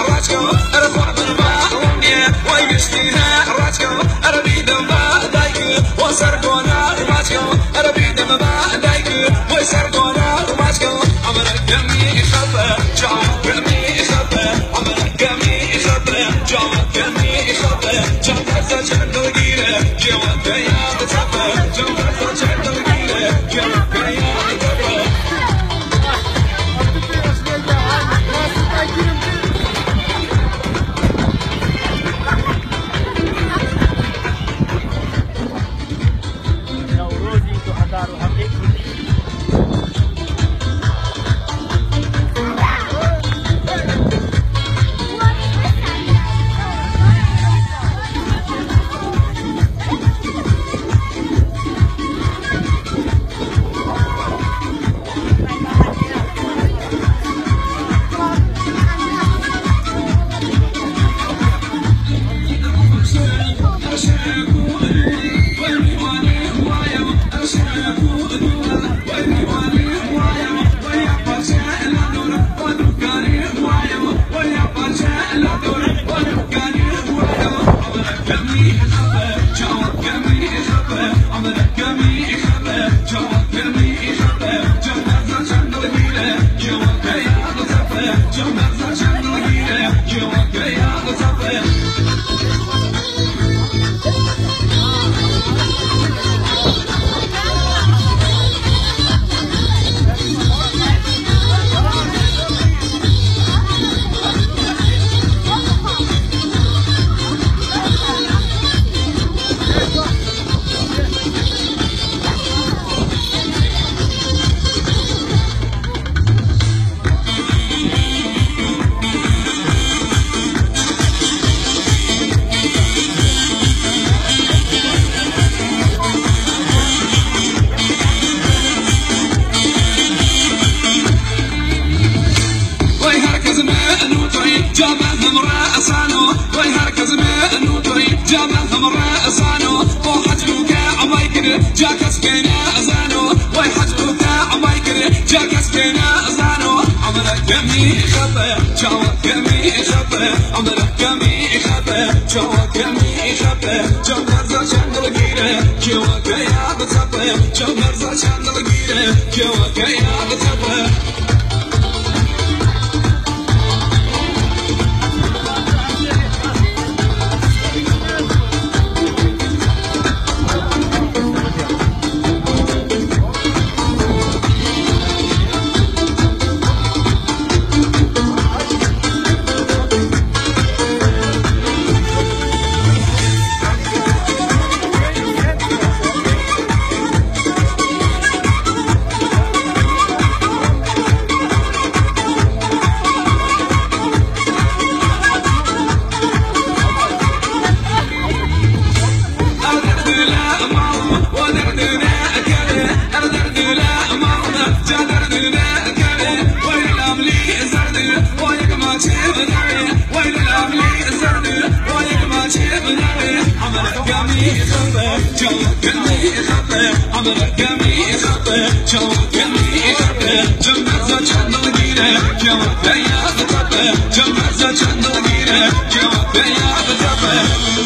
راتكو ارفع بالباونية ويشتيها راتكو اربيد ما دايك وسرقونا راتكو اربيد ما دايك وسرقونا راتكو عمرك قمي خبه جامك قمي خبه عمرك قمي خبه جامك قمي خبه جامك زجر دلقيله جامك يا بتبه جامك زجر دلقيله جامك يا بتبه جابهم رأسانو ويهركز منو طريق جابهم رأسانو وحجبك عمايكر جاكس كينا أزانو ويحجبك عمايكر جاكس كينا أزانو عمرك كمي خبه جاوك كمي خبه عمرك كمي خبه جاوك كمي خبه جمهر زاشان دلقيره جاوك يا بتخبه جمهر زاشان دلقيره جاوك يا بتخبه عمرك قمي خبه جوك قمي خبه جمع زجان دلقيره جوك يا بتبه جمع زجان دلقيره جوك يا بتبه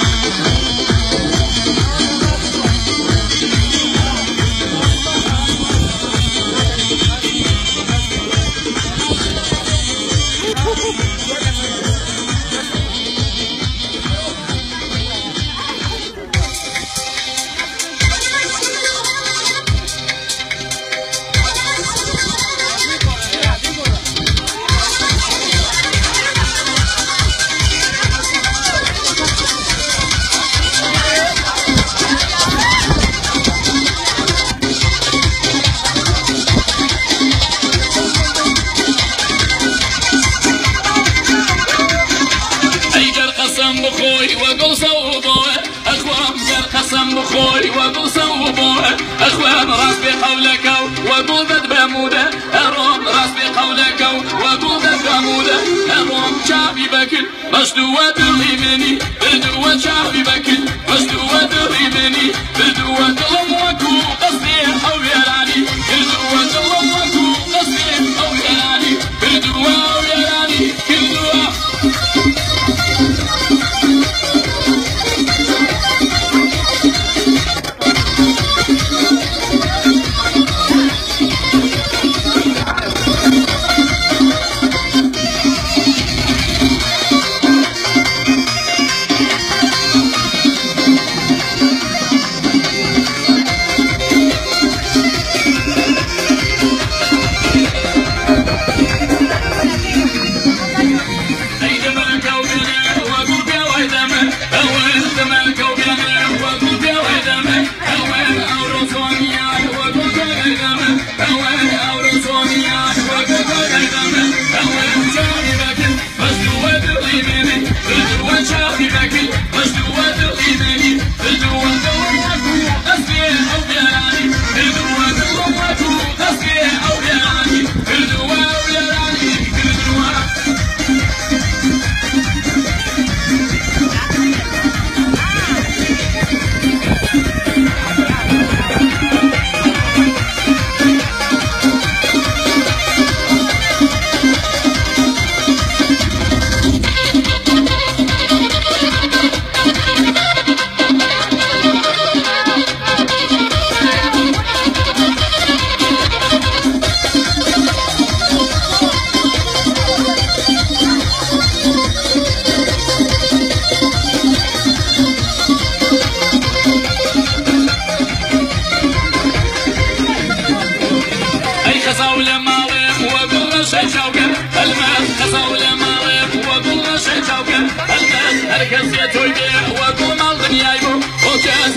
بخوي وقل صوبوه اخوان قسم بخوي وقل صوبوه اخوان راس بقولك وقل بد بموده اروم راس بقولك وقل بد بموده اروم شعبي بكل مشدوة تغيبني بدوة شعبي بكل مشدوة تغيبني بدوة امك قصدي او يراني بدوة امك قصدي او يراني بدوة او يراني بدوة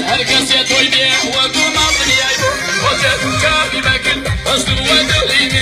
هركس يا تويبي وقوم عطني وجد كافي مكن أسلو ودليني